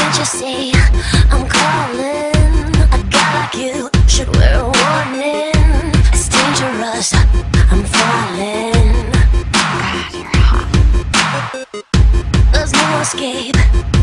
Can't you see I'm calling? A guy like you should wear a warning. It's dangerous, I'm falling. God, you're hot. There's no escape.